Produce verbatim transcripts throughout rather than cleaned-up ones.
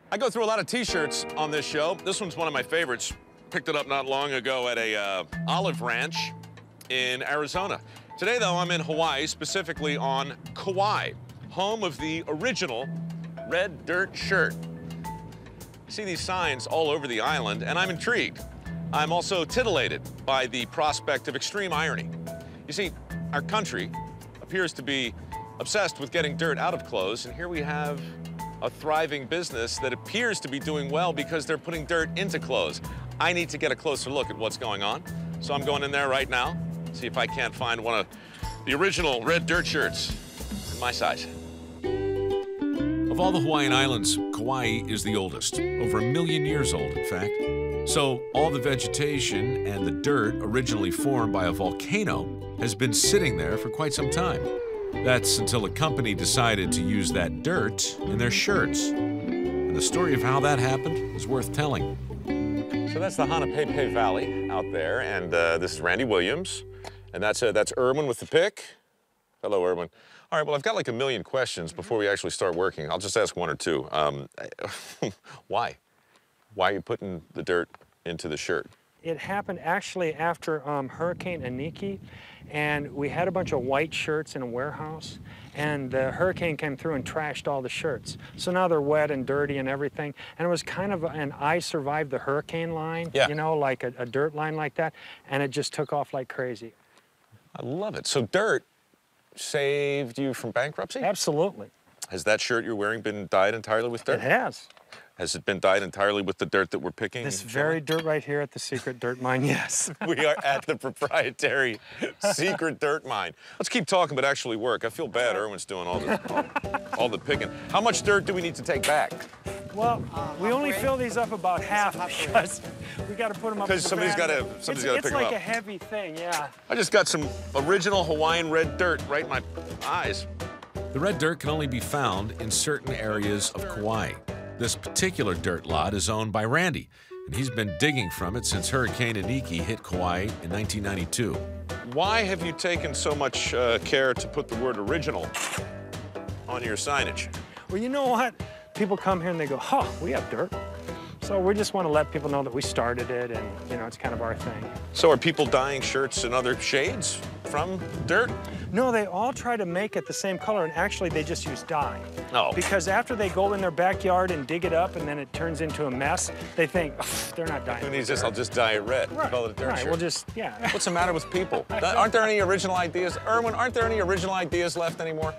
I go through a lot of T-shirts on this show. This one's one of my favorites. Picked it up not long ago at a uh, olive ranch in Arizona. Today, though, I'm in Hawaii, specifically on Kauai, home of the original red dirt shirt. I see these signs all over the island, and I'm intrigued. I'm also titillated by the prospect of extreme irony. You see, our country appears to be obsessed with getting dirt out of clothes, and here we have a thriving business that appears to be doing well because they're putting dirt into clothes. I need to get a closer look at what's going on, so I'm going in there right now, see if I can't find one of the original red dirt shirts in my size. Of all the Hawaiian islands, Kauai is the oldest, over a million years old, in fact. So all the vegetation and the dirt originally formed by a volcano has been sitting there for quite some time. That's until a company decided to use that dirt in their shirts. And the story of how that happened is worth telling. So that's the Hanapepe Valley out there, and uh, this is Randy Williams, and that's uh, that's Erwin with the pick. Hello, Erwin. All right, well, I've got like a million questions before we actually start working. I'll just ask one or two. Um, why? Why are you putting the dirt into the shirt? It happened actually after um, Hurricane Iniki, and we had a bunch of white shirts in a warehouse, and the hurricane came through and trashed all the shirts. So now they're wet and dirty and everything, and it was kind of an I survived the hurricane line, yeah. you know, like a, a dirt line like that, and it just took off like crazy. I love it. So dirt saved you from bankruptcy? Absolutely. Has that shirt you're wearing been dyed entirely with dirt? It has. Has it been dyed entirely with the dirt that we're picking? This very dirt right here at the secret dirt mine, yes. We are at the proprietary secret dirt mine. Let's keep talking, but actually work. I feel bad Erwin's doing all the, all, all the picking. How much dirt do we need to take back? Well, we only fill these up about half because we got to put them up. Because somebody's got to somebody's got to pick them up. It's like a heavy thing, yeah. I just got some original Hawaiian red dirt right in my eyes. The red dirt can only be found in certain areas of Kauai. This particular dirt lot is owned by Randy, and he's been digging from it since Hurricane Iniki hit Kauai in nineteen ninety-two. Why have you taken so much uh, care to put the word original on your signage? Well, you know what? People come here and they go, huh, we have dirt. So we just want to let people know that we started it, and, you know, it's kind of our thing. So are people dyeing shirts in other shades from dirt? No, they all try to make it the same color, and actually they just use dye. Oh. Because after they go in their backyard and dig it up and then it turns into a mess, they think, oh, they're not dyeing it. Who needs this? I'll just dye it red. Right. Call it a dirt right. shirt. We'll just, yeah. What's the matter with people? Aren't there any original ideas? Erwin, aren't there any original ideas left anymore?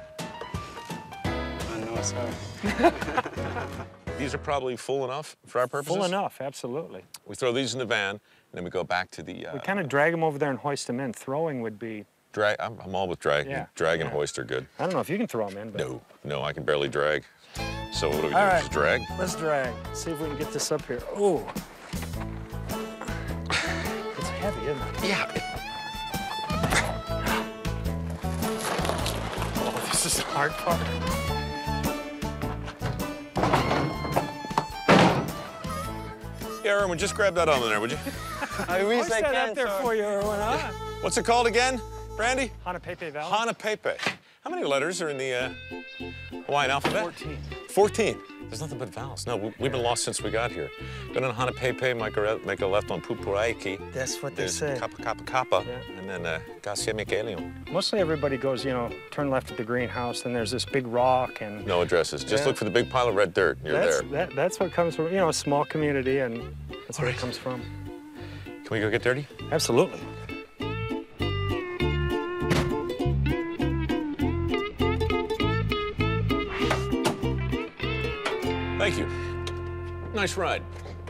I know, sir. These are probably full enough for our purposes? Full enough, absolutely. We throw these in the van, and then we go back to the... Uh, we kind of drag them over there and hoist them in. Throwing would be... Drag, I'm, I'm all with drag. Yeah. Drag and yeah. hoist are good. I don't know if you can throw them in, but... No, no, I can barely drag. So what do we do, all right. just drag? Let's drag. See if we can get this up here. Oh. It's heavy, isn't it? Yeah. Oh, this is the hard part. Yeah, Erwin, just grab that on there, would you? I wish Hoist I that can, up there sir. for you, Erwin, huh? What's it called again, Randy? Hanapepe Valley. Hanapepe. How many letters are in the uh, Hawaiian alphabet? fourteen. fourteen. There's nothing but vowels. No, we, we've been lost since we got here. Go down Hanapepe, make a, make a left on Pupuraiki. That's what they There's say. Kappa Kappa Kappa, Yeah. and then uh, Gasiemikelium. Mostly everybody goes, you know, turn left at the greenhouse, then there's this big rock and... No addresses. Just Yeah. look for the big pile of red dirt. You're that's, there. That, that's what comes from, you know, a small community, and that's where right. it comes from. Can we go get dirty? Absolutely. Thank you. Nice ride.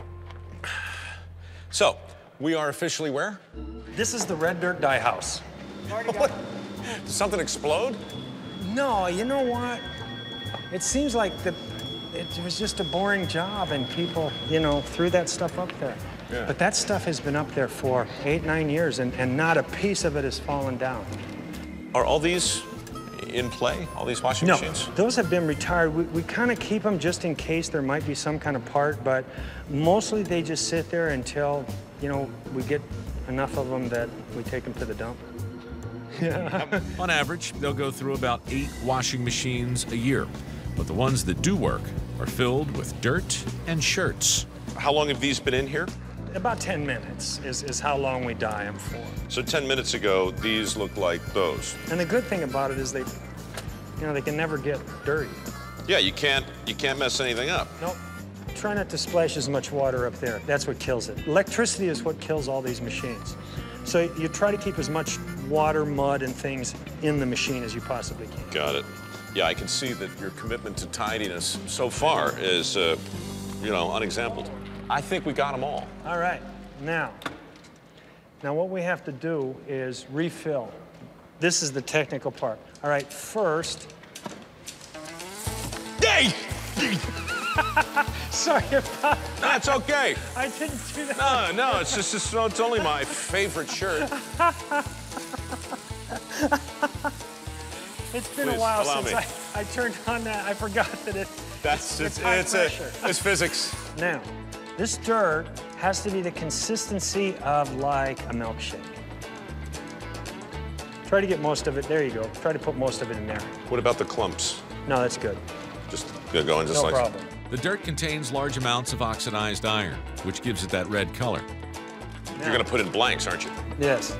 So, we are officially where? This is the red dirt dye house. What? Did something explode? No, you know what? It seems like the, it was just a boring job, and people, you know, threw that stuff up there. Yeah. But that stuff has been up there for eight, nine years, and, and not a piece of it has fallen down. Are all these in play, all these washing No, machines? those have been retired. We, we kind of keep them just in case there might be some kind of part, but mostly they just sit there until, you know, we get enough of them that we take them to the dump. On average, they'll go through about eight washing machines a year. But the ones that do work are filled with dirt and shirts. How long have these been in here? About ten minutes is, is how long we dye them for. So ten minutes ago, these look like those. And the good thing about it is they, you know, they can never get dirty. Yeah, you can't, you can't mess anything up. Nope. Try not to splash as much water up there. That's what kills it. Electricity is what kills all these machines. So you try to keep as much water, mud, and things in the machine as you possibly can. Got it. Yeah, I can see that your commitment to tidiness so far is, uh, you know, unexampled. I think we got them all. All right, now, now what we have to do is refill. This is the technical part. All right, first. Hey! Sorry about that. That's okay. I didn't do that. No, no, it's just, it's, it's only my favorite shirt. It's been Please, a while allow since me. I, I turned on that. I forgot that it. That's, it's, high it's, a, pressure. it's physics. Now, this dirt has to be the consistency of like a milkshake. Try to get most of it. There you go. Try to put most of it in there. What about the clumps? No, that's good. Just go going just No like problem. The dirt contains large amounts of oxidized iron, which gives it that red color. You're gonna put in blanks, aren't you? Yes.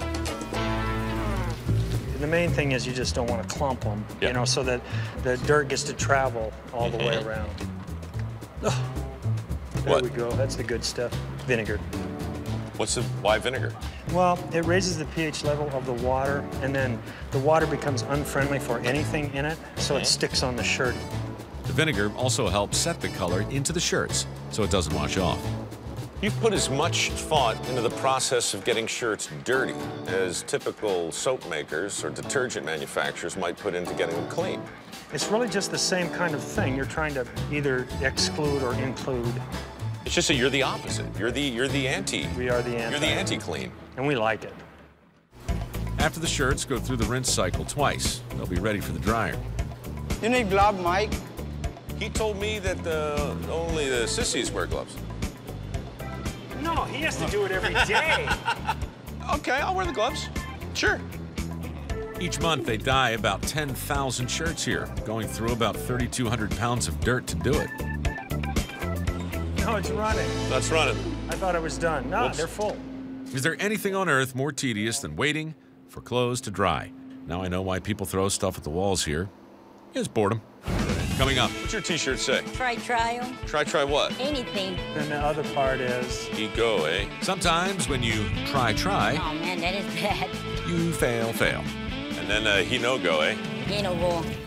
The main thing is you just don't want to clump them, Yeah. you know, so that the dirt gets to travel all the way around. Oh, there What? we go. That's the good stuff. Vinegar. What's the, why vinegar? Well, it raises the pH level of the water, and then the water becomes unfriendly for anything in it, so it sticks on the shirt. The vinegar also helps set the color into the shirts so it doesn't wash off. You've put as much thought into the process of getting shirts dirty as typical soap makers or detergent manufacturers might put into getting them clean. It's really just the same kind of thing. You're trying to either exclude or include. It's just that you're the opposite. You're the, you're the anti. We are the You're the anti. anti-clean. And we like it. After the shirts go through the rinse cycle twice, they'll be ready for the dryer. You need glove, Mike? He told me that uh, only the sissies wear gloves. No, he has to do it every day. Okay, I'll wear the gloves. Sure. Each month, they dye about ten thousand shirts here, going through about thirty-two hundred pounds of dirt to do it. No, it's running. That's running. I thought it was done. No, Whoops. they're full. Is there anything on earth more tedious than waiting for clothes to dry? Now I know why people throw stuff at the walls here. It's boredom. Coming up. What's your t-shirt say? Try trial, Try, try what? anything. Then the other part is, Ego, eh? Sometimes when you try, try, Oh man, that is bad. you fail, fail. And then uh, he no go, eh? You know, well,